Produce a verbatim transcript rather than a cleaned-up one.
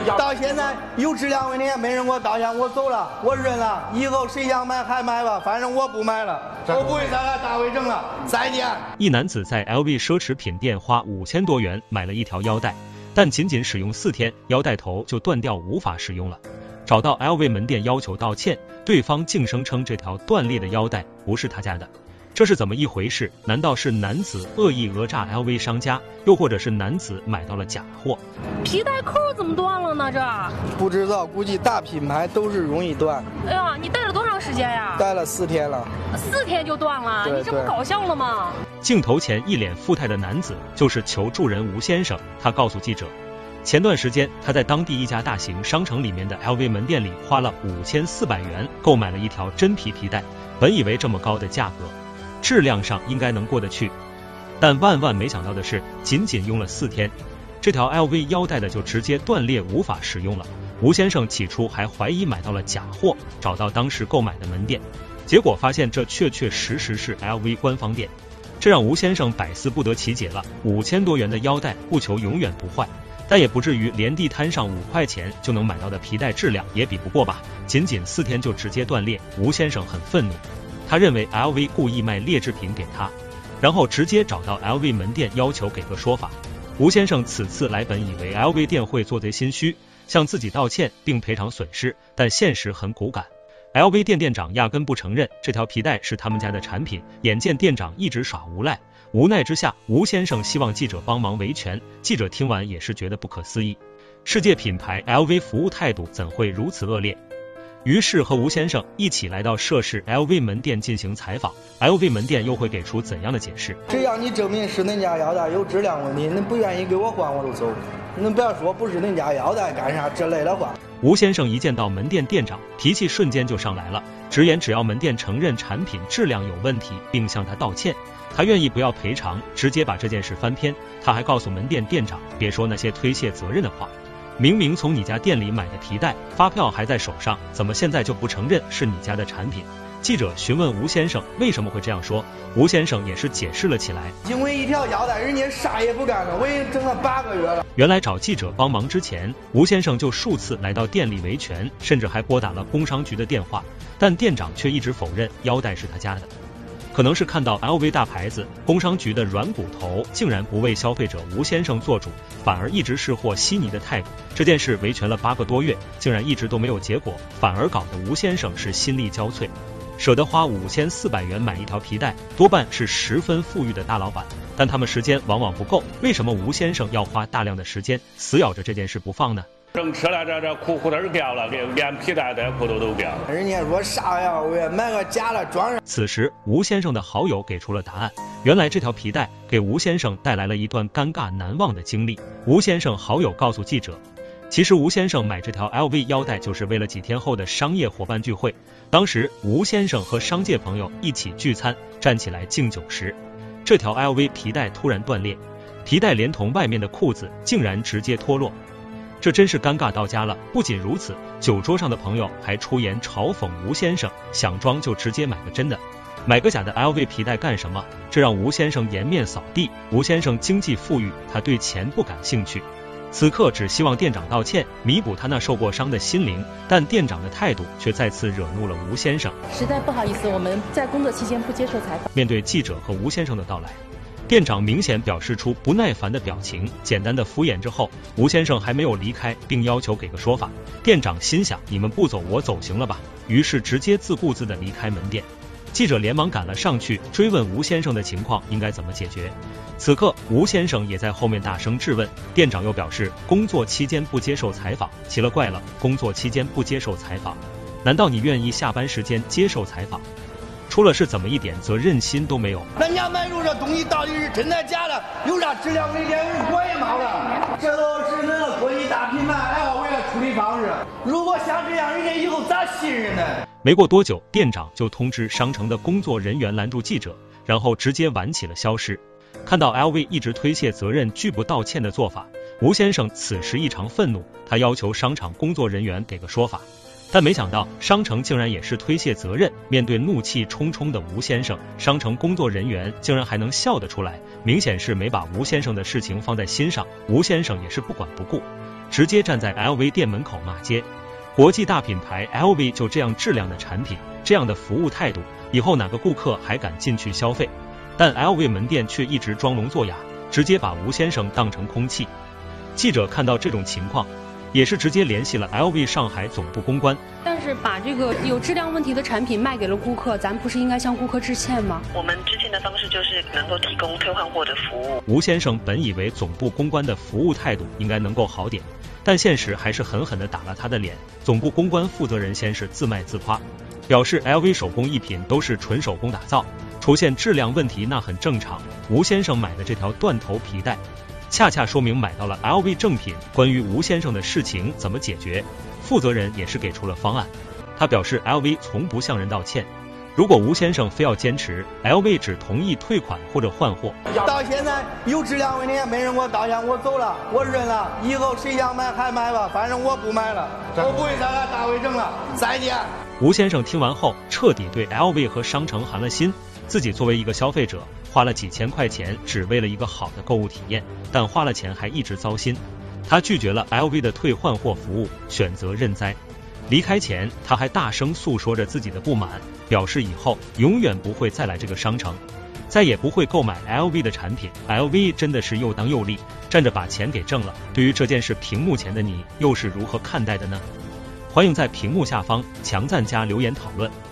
到现在有质量问题，没人给我道歉，我走了，我认了。以后谁想买还买吧，反正我不买了，我不会再来大卫城了。再见。 一男子在 L V 奢侈品店花五千多元买了一条腰带，但仅仅使用四天，腰带头就断掉，无法使用了。找到 L V 门店要求道歉，对方竟声称这条断裂的腰带不是他家的。这是怎么一回事？难道是男子恶意讹诈 L V 商家，又或者是男子买到了假货？ 皮带扣怎么断了呢？这不知道，估计大品牌都是容易断。 哎呀，你戴了多长时间呀？ 戴了四天了。 四天就断了？你这不搞笑了吗？ 镜头前一脸富态的男子就是求助人吴先生，他告诉记者，前段时间他在当地一家大型商城里面的 L V 门店里花了五千四百元购买了一条真皮皮带，本以为这么高的价格质量上应该能过得去，但万万没想到的是，仅仅用了四天，这条 L V 腰带的就直接断裂，无法使用了。吴先生起初还怀疑买到了假货，找到当时购买的门店，结果发现这确确实实是 L V 官方店，这让吴先生百思不得其解了。五千多元的腰带不求永远不坏，但也不至于连地摊上五块钱就能买到的皮带质量也比不过吧？仅仅四天就直接断裂，吴先生很愤怒。他认为 L V 故意卖劣质品给他，然后直接找到 L V 门店要求给个说法。吴先生此次来本以为 L V 店会做贼心虚，向自己道歉并赔偿损失，但现实很骨感。L V 店店长压根不承认这条皮带是他们家的产品，眼见店长一直耍无赖，无奈之下，吴先生希望记者帮忙维权。记者听完也是觉得不可思议，世界品牌 L V 服务态度怎会如此恶劣？于是和吴先生一起来到涉事 L V 门店进行采访， L V 门店又会给出怎样的解释？ 只要你证明是恁家腰带有质量问题，你不愿意给我换我就走，你不要说不是恁家腰带干啥之类的话。 吴先生一见到门店店长，脾气瞬间就上来了，直言只要门店承认产品质量有问题并向他道歉，他愿意不要赔偿，直接把这件事翻篇。他还告诉门店店长别说那些推卸责任的话，明明从你家店里买的皮带，发票还在手上，怎么现在就不承认是你家的产品？记者询问吴先生为什么会这样说，吴先生也是解释了起来。 因为一条腰带，人家啥也不干了，我已经整了八个月了。 原来找记者帮忙之前，吴先生就数次来到店里维权，甚至还拨打了工商局的电话，但店长却一直否认腰带是他家的。可能是看到 L V 大牌子，工商局的软骨头竟然不为消费者吴先生做主，反而一直是和稀泥的态度。这件事维权了八个多月，竟然一直都没有结果，反而搞得吴先生是心力交瘁。舍得花五千四百元买一条皮带，多半是十分富裕的大老板，但他们时间往往不够。为什么吴先生要花大量的时间死咬着这件事不放呢？ 正吃了这这裤裤头掉了，连连皮带带裤头都掉了。 人家说啥呀？我也买个假的装上。 此时，吴先生的好友给出了答案。原来这条皮带给吴先生带来了一段尴尬难忘的经历。吴先生好友告诉记者，其实吴先生买这条 L V 腰带就是为了几天后的商业伙伴聚会。当时吴先生和商界朋友一起聚餐，站起来敬酒时，这条 L V 皮带突然断裂，皮带连同外面的裤子竟然直接脱落。这真是尴尬到家了。不仅如此，酒桌上的朋友还出言嘲讽吴先生，想装就直接买个真的，买个假的 L V 皮带干什么？这让吴先生颜面扫地。吴先生经济富裕，他对钱不感兴趣，此刻只希望店长道歉，弥补他那受过伤的心灵，但店长的态度却再次惹怒了吴先生。 实在不好意思，我们在工作期间不接受采访。 面对记者和吴先生的到来，店长明显表示出不耐烦的表情，简单的敷衍之后，吴先生还没有离开，并要求给个说法。店长心想，你们不走我走行了吧，于是直接自顾自的离开门店。记者连忙赶了上去，追问吴先生的情况应该怎么解决。此刻吴先生也在后面大声质问，店长又表示工作期间不接受采访。奇了怪了，工作期间不接受采访，难道你愿意下班时间接受采访？出了事怎么一点责任心都没有？ 人家买入这东西到底是真的假的？有啥质量问题？我也冒了，这都是那个国际大品牌 L V 的处理方式。如果像这样，人家以后咋信任呢？ 没过多久，店长就通知商城的工作人员拦住记者，然后直接晚起了消失。看到 L V 一直推卸责任、拒不道歉的做法，吴先生此时异常愤怒，他要求商场工作人员给个说法。但没想到商城竟然也是推卸责任。面对怒气冲冲的吴先生，商城工作人员竟然还能笑得出来，明显是没把吴先生的事情放在心上。吴先生也是不管不顾， 直接站在 L V 店门口骂街。国际大品牌 L V 就这样质量的产品，这样的服务态度，以后哪个顾客还敢进去消费？但 L V 门店却一直装聋作哑，直接把吴先生当成空气。记者看到这种情况，也是直接联系了 L V 上海总部公关。 但是把这个有质量问题的产品卖给了顾客，咱不是应该向顾客致歉吗？ 我们致歉的方式就是能够提供退换货的服务。 吴先生本以为总部公关的服务态度应该能够好点，但现实还是狠狠地打了他的脸。总部公关负责人先是自卖自夸，表示 L V 手工艺品都是纯手工打造，出现质量问题那很正常。吴先生买的这条断头皮带，恰恰说明买到了 L V 正品。关于吴先生的事情怎么解决，负责人也是给出了方案。他表示 L V 从不向人道歉，如果吴先生非要坚持， L V 只同意退款或者换货。 到现在有质量问题，没人给我道歉，我走了，我认了，以后谁想买还买吧，反正我不买了，我不会再来大卫城了，再见。 吴先生听完后彻底对 L V 和商城寒了心，自己作为一个消费者花了几千块钱只为了一个好的购物体验，但花了钱还一直糟心。他拒绝了 L V 的退换货服务，选择认栽。离开前他还大声诉说着自己的不满，表示以后永远不会再来这个商城，再也不会购买 L V 的产品。 L V 真的是又当又立，站着把钱给挣了。对于这件事，屏幕前的你又是如何看待的呢？欢迎在屏幕下方强赞加留言讨论。